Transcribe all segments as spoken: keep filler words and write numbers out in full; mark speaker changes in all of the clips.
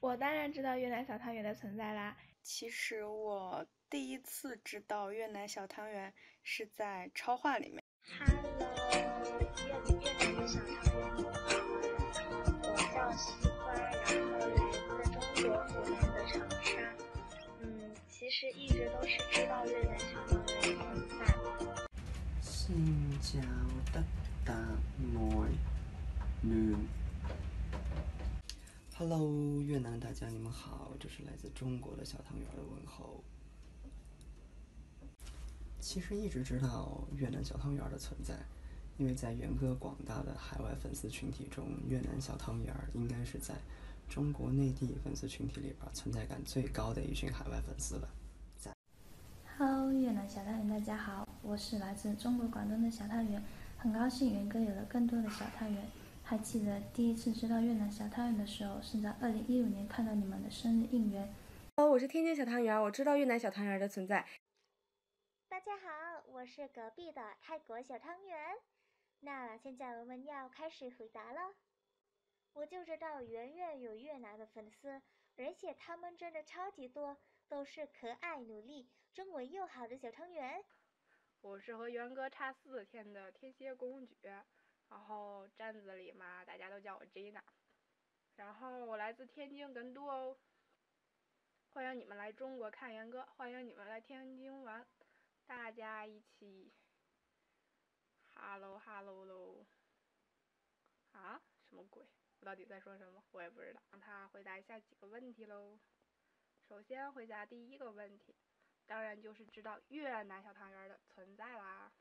Speaker 1: 我当然知道越南小汤圆的存在啦。
Speaker 2: 其实我第一次知道越南小汤圆是在超话里面。
Speaker 3: Hello，越越南的小汤圆你们好啊！我叫西瓜，然后来自中国湖南的长沙。嗯，其实一直都是知道越南小汤圆的存在。
Speaker 4: Xin chào tất cả mọi người。Hello， 越南大家你们好，这是来自中国的小汤圆的问候。其实一直知道越南小汤圆的存在，因为在元哥广大的海外粉丝群体中，越南小汤圆应该是在中国内地粉丝群体里边存在感最高的一群海外粉丝了。在
Speaker 5: Hello， 越南小汤圆大家好，我是来自中国广东的小汤圆，很高兴元哥有了更多的小汤圆。还记得第一次知道越南小汤圆的时候，是在二零一五年看到你们的生日应援。
Speaker 6: 哦，我是天津小汤圆，我知道越南小汤圆的存在。
Speaker 3: 大家好，我是隔壁的泰国小汤圆。那现在我们要开始回答了。我就知道圆圆有越南的粉丝，而且他们真的超级多，都是可爱努力、中文又好的小汤圆。
Speaker 7: 我是和元哥差四天的天蝎公爵，然后站子里嘛，大家都叫我 Gina。然后我来自天津艮都哦，欢迎你们来中国看元哥，欢迎你们来天津玩，大家一起 hello hello 喽。啊，什么鬼？我到底在说什么？我也不知道。让他回答一下几个问题喽。首先回答第一个问题，当然就是知道越南小汤圆的存在啦。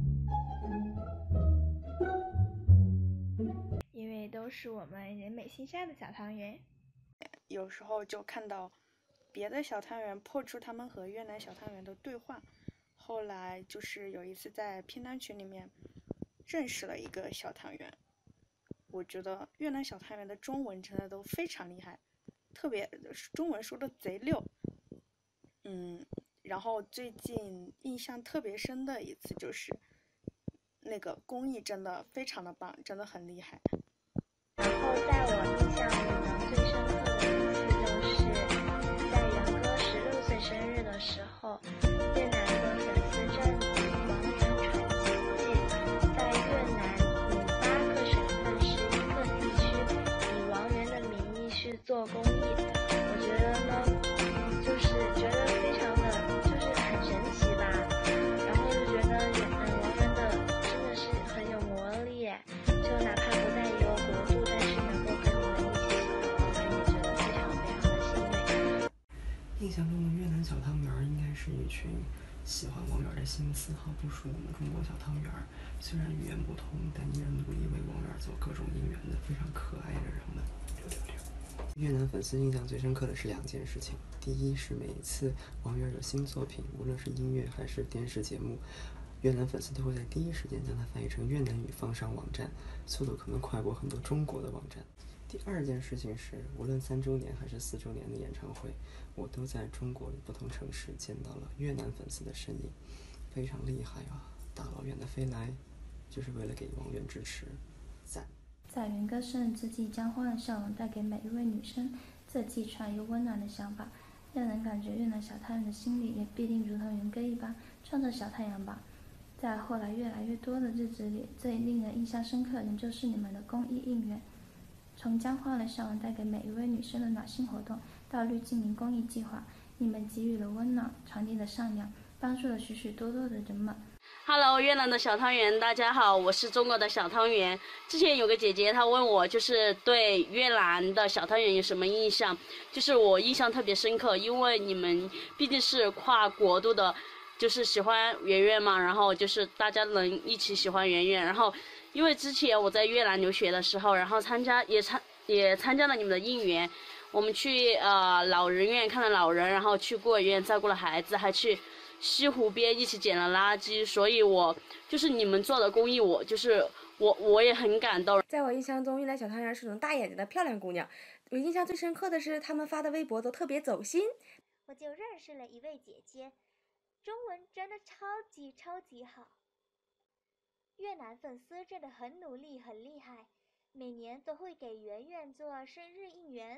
Speaker 1: 因为都是我们人美心善的小汤圆。
Speaker 2: 有时候就看到别的小汤圆破出他们和越南小汤圆的对话。后来就是有一次在拼单群里面认识了一个小汤圆，我觉得越南小汤圆的中文真的都非常厉害，特别中文说的贼溜。嗯，然后最近印象特别深的一次就是那个工艺真的非常的棒，真的很厉害。
Speaker 3: 然后在我印象里呢，最深刻的一次就是在元哥十六岁生日的时候，越南的粉丝专辑《王源传奇记》在越南以八个省份、十一个地区以王源的名义去做公益。我觉得呢，就是觉得非常的就是很神奇吧。然后就觉得嗯，王源的真的是很有魔力，就哪怕不在一个国度，但是能够跟你们一起喜欢王源，也觉得非常非常的幸运。
Speaker 4: 印象中的越南小汤圆应该是一群喜欢王源的心思毫不输我们中国小汤圆，虽然语言不同，但依然努力为王源做各种应援的非常可爱的人们。六六六。越南粉丝印象最深刻的是两件事情，第一是每一次王源有新作品，无论是音乐还是电视节目，越南粉丝都会在第一时间将它翻译成越南语放上网站，速度可能快过很多中国的网站。第二件事情是，无论三周年还是四周年的演唱会，我都在中国的不同城市见到了越南粉丝的身影，非常厉害啊！大老远的飞来，就是为了给王源支持，赞！
Speaker 5: 在元哥生日之际，将欢乐笑容带给每一位女生，这既传又温暖的想法，让人感觉越南小太阳的心里也必定如同元哥一般，创造小太阳吧。在后来越来越多的日子里，最令人印象深刻的就是你们的公益应援。从将欢乐笑容带给每一位女生的暖心活动，到绿精灵公益计划，你们给予了温暖，传递了善良，帮助了许许多多的人们。
Speaker 8: Hello， 越南的小汤圆，大家好，我是中国的小汤圆。之前有个姐姐她问我，就是对越南的小汤圆有什么印象？就是我印象特别深刻，因为你们毕竟是跨国度的，就是喜欢圆圆嘛，然后就是大家能一起喜欢圆圆，然后。因为之前我在越南留学的时候，然后参加也参也参加了你们的应援，我们去呃老人院看了老人，然后去孤儿院照顾了孩子，还去西湖边一起捡了垃圾，所以我就是你们做的公益，我就是我我也很感动。
Speaker 6: 在我印象中，越南小汤圆是种大眼睛的漂亮姑娘，我印象最深刻的是他们发的微博都特别走心。
Speaker 3: 我就认识了一位姐姐，中文真的超级超级好。越南粉丝真的很努力很厉害，每年都会给圆圆做生日应援，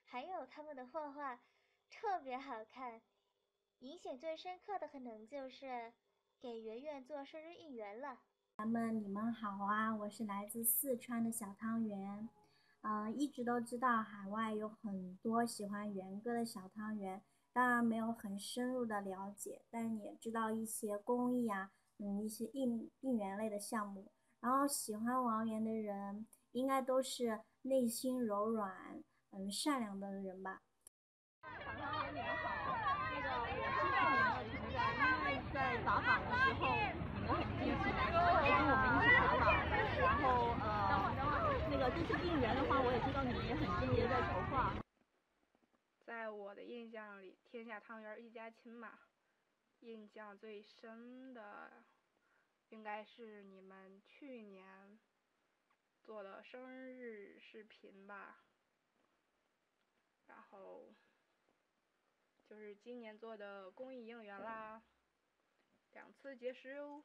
Speaker 3: 还有他们的画画特别好看。影响最深刻的可能就是给圆圆做生日应援了。
Speaker 9: 咱们你们好啊，我是来自四川的小汤圆。呃，一直都知道海外有很多喜欢元歌的小汤圆，当然没有很深入的了解，但也知道一些公益啊，嗯，一些应应援类的项目。然后喜欢王源的人，应该都是内心柔软、嗯善良的人吧。
Speaker 10: 小汤圆你们好，那个我是你们的存在，因为在打榜的时候你们很积极，跟我们一起打榜，然后呃那个这次应援的话，我也知道你们也很积极在筹划。
Speaker 7: 在我的印象里，天下汤圆一家亲嘛，印象最深的应该是你们去年做的生日视频吧，然后就是今年做的公益应援啦，两次结识哟。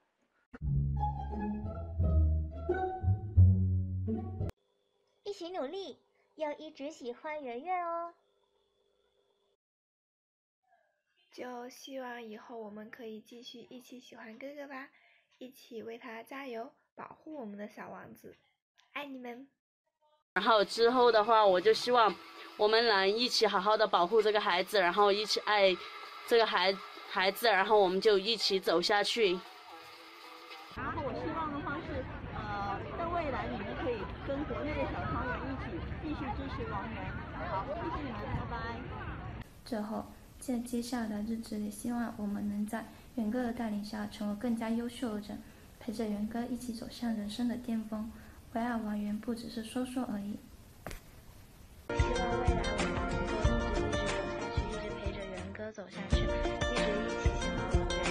Speaker 3: 一起努力，要一直喜欢圆圆哦。
Speaker 1: 就希望以后我们可以继续一起喜欢哥哥吧，一起为他加油，保护我们的小王子，爱你们。
Speaker 8: 然后之后的话，我就希望我们能一起好好的保护这个孩子，然后一起爱这个孩孩子，然后我们就一起走下去。
Speaker 10: 然后我希望的话是，呃，在未来你们可以跟国内的小汤圆一起继续支持王源。好，谢谢你们，拜拜。
Speaker 5: 最后，在接下来的日子里，希望我们能在元哥的带领下成为更加优秀的人，陪着元哥一起走向人生的巅峰。为爱王源不只是说说而已。
Speaker 3: 希望未来我们能够一直一直走下去，一直陪着元哥走下去，一直一起喜欢王源。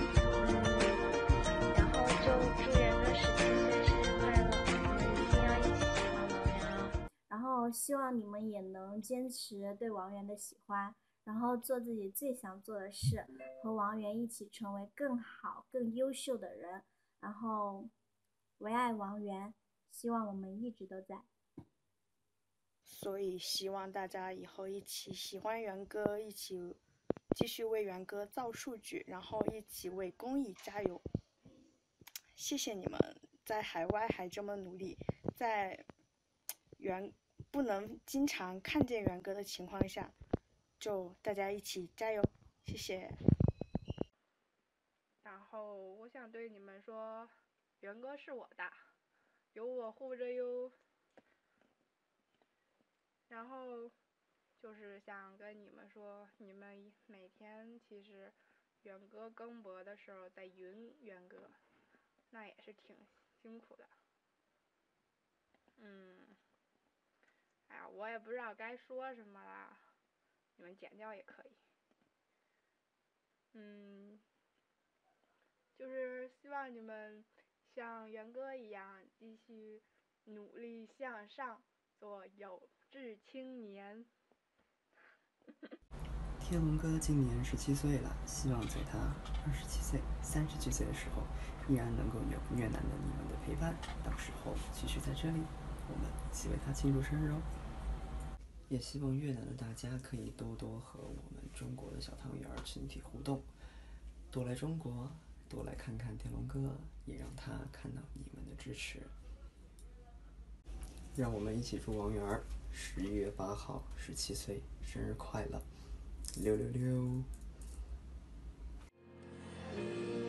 Speaker 3: 嗯，然后就祝元哥十七岁生日快乐，我们一定要一起喜欢王源哦。
Speaker 9: 然后希望你们也能坚持对王源的喜欢，然后做自己最想做的事，和王源一起成为更好、更优秀的人。然后唯爱王源，希望我们一直都在。
Speaker 2: 所以希望大家以后一起喜欢元哥，一起继续为元哥造数据，然后一起为公益加油。谢谢你们在海外还这么努力，在元不能经常看见元哥的情况下，就大家一起加油，谢谢。
Speaker 7: 然后我想对你们说，元哥是我的，有我护着哟。然后就是想跟你们说，你们每天其实元哥更博的时候在云元哥，那也是挺辛苦的。嗯，哎呀，我也不知道该说什么啦，你们剪掉也可以。嗯，就是希望你们像元哥一样继续努力向上，做有志青年。
Speaker 4: 天龙哥今年十七岁了，希望在他二十七岁、三十几岁的时候，依然能够有越南的你们的陪伴。到时候继续在这里，我们一起为他庆祝生日哦。也希望越南的大家可以多多和我们中国的小汤圆群体互动，多来中国，多来看看天龙哥，也让他看到你们的支持。让我们一起祝王源十一月八号十七岁生日快乐！六六六。